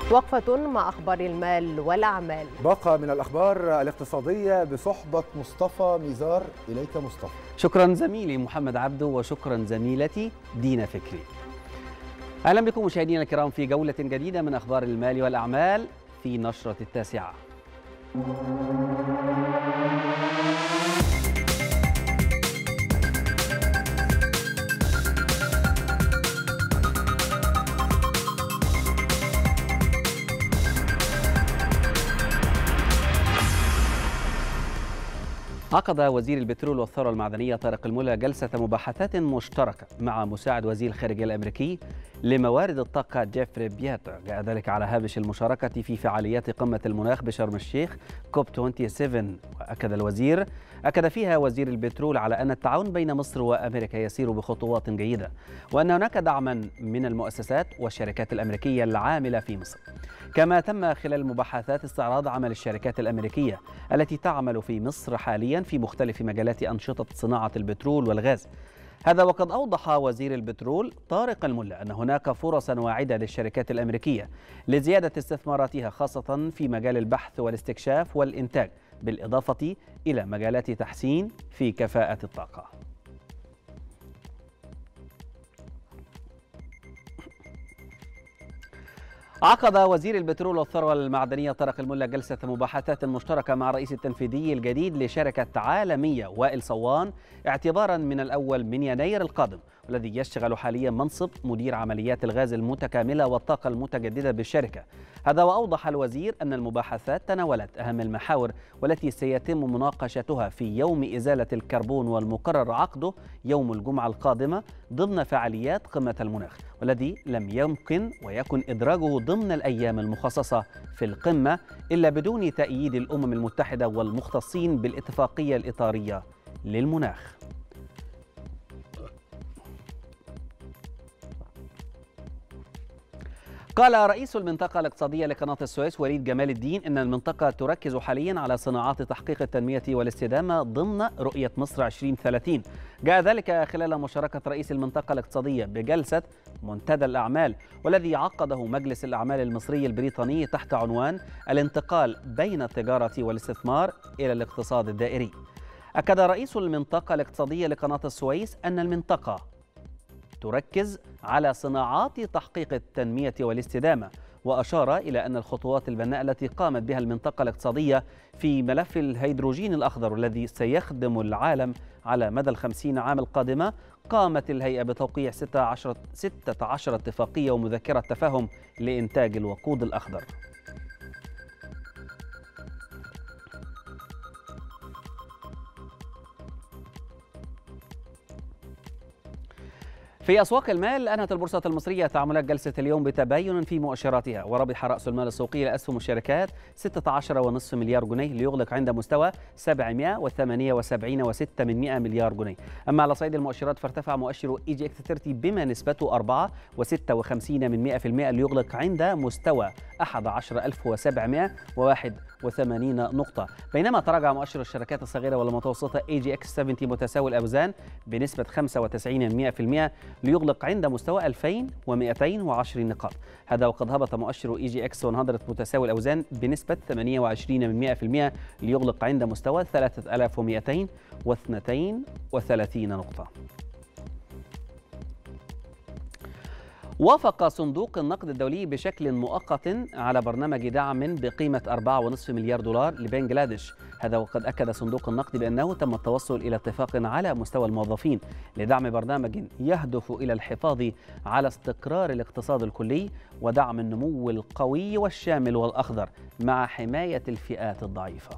وقفة مع أخبار المال والأعمال. باقة من الأخبار الاقتصادية بصحبة مصطفى ميزار. إليك مصطفى. شكرا زميلي محمد عبده، وشكرا زميلتي دينا فكري. أهلا بكم مشاهدينا الكرام في جولة جديدة من أخبار المال والأعمال في نشرة 9. عقد وزير البترول والثروة المعدنية طارق الملا جلسة مباحثات مشتركة مع مساعد وزير الخارجية الأمريكي لموارد الطاقة جيفري بياتر. جاء ذلك على هامش المشاركة في فعاليات قمة المناخ بشرم الشيخ كوب 27. أكد فيها وزير البترول على أن التعاون بين مصر وأمريكا يسير بخطوات جيدة، وأن هناك دعما من المؤسسات والشركات الأمريكية العاملة في مصر. كما تم خلال المباحثات استعراض عمل الشركات الأمريكية التي تعمل في مصر حاليا في مختلف مجالات أنشطة صناعة البترول والغاز. هذا وقد أوضح وزير البترول طارق الملا أن هناك فرصا واعدة للشركات الأمريكية لزيادة استثماراتها، خاصة في مجال البحث والاستكشاف والإنتاج، بالإضافة إلى مجالات تحسين في كفاءة الطاقة. عقد وزير البترول والثروة المعدنية طارق الملا جلسة مباحثات مشتركة مع الرئيس التنفيذي الجديد لشركة عالمية وائل صوان اعتبارا من الأول من يناير القادم، والذي يشتغل حاليا منصب مدير عمليات الغاز المتكاملة والطاقة المتجددة بالشركة. هذا وأوضح الوزير أن المباحثات تناولت أهم المحاور والتي سيتم مناقشتها في يوم إزالة الكربون، والمقرر عقده يوم الجمعة القادمة ضمن فعاليات قمة المناخ، والذي لم يمكن ويكن إدراجه ضمن الأيام المخصصة في القمة إلا بدون تأييد الأمم المتحدة والمختصين بالاتفاقية الإطارية للمناخ. قال رئيس المنطقة الاقتصادية لقناة السويس وليد جمال الدين إن المنطقة تركز حاليا على صناعات تحقيق التنمية والاستدامة ضمن رؤية مصر 2030. جاء ذلك خلال مشاركة رئيس المنطقة الاقتصادية بجلسة منتدى الأعمال، والذي عقده مجلس الأعمال المصري البريطاني تحت عنوان الانتقال بين التجارة والاستثمار إلى الاقتصاد الدائري. أكد رئيس المنطقة الاقتصادية لقناة السويس أن المنطقة تركز على صناعات تحقيق التنمية والاستدامة، وأشار إلى أن الخطوات البناءة التي قامت بها المنطقة الاقتصادية في ملف الهيدروجين الأخضر والذي سيخدم العالم على مدى 50 عام القادمة، قامت الهيئة بتوقيع 16 اتفاقية ومذكرة تفاهم لإنتاج الوقود الأخضر. في أسواق المال، أنهت البورصة المصرية تعاملات جلسة اليوم بتباين في مؤشراتها، وربح رأس المال السوقي لأسهم الشركات 16.5 مليار جنيه ليغلق عند مستوى 778.6 مليار جنيه. أما على صعيد المؤشرات فارتفع مؤشر EGX 30 بما نسبته 4.56% ليغلق عند مستوى 11,781 نقطة، بينما تراجع مؤشر الشركات الصغيرة والمتوسطة EGX 70 متساوي الأوزان بنسبة 95% ليغلق عند مستوى 2220 نقاط. هذا وقد هبط مؤشر EGX 100 متساوي الأوزان بنسبة 28% ليغلق عند مستوى 3232 نقطة. وافق صندوق النقد الدولي بشكل مؤقت على برنامج دعم بقيمة 4.5 مليار دولار لبنغلاديش. هذا وقد أكد صندوق النقد بأنه تم التوصل إلى اتفاق على مستوى الموظفين لدعم برنامج يهدف إلى الحفاظ على استقرار الاقتصاد الكلي ودعم النمو القوي والشامل والأخضر مع حماية الفئات الضعيفة.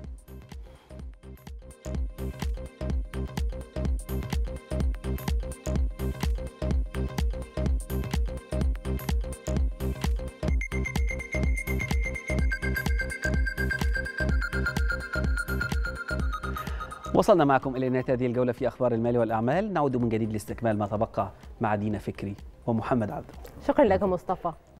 وصلنا معكم إلى نهاية هذه الجولة في أخبار المال والأعمال. نعود من جديد لاستكمال ما تبقى مع دينا فكري ومحمد عبده. شكرا لك مصطفى.